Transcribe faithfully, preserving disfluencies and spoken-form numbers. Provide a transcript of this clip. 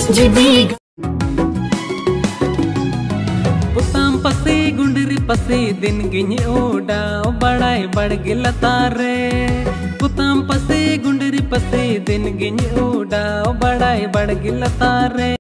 जिबी पुताम पसे गुंडरी पसे दिन गिन ओडा बड़ाई बड़ गिलता रे पुताम पसे गुंडरी पसे दिन गिन ओडा बड़ाई बड़ गिलता रे।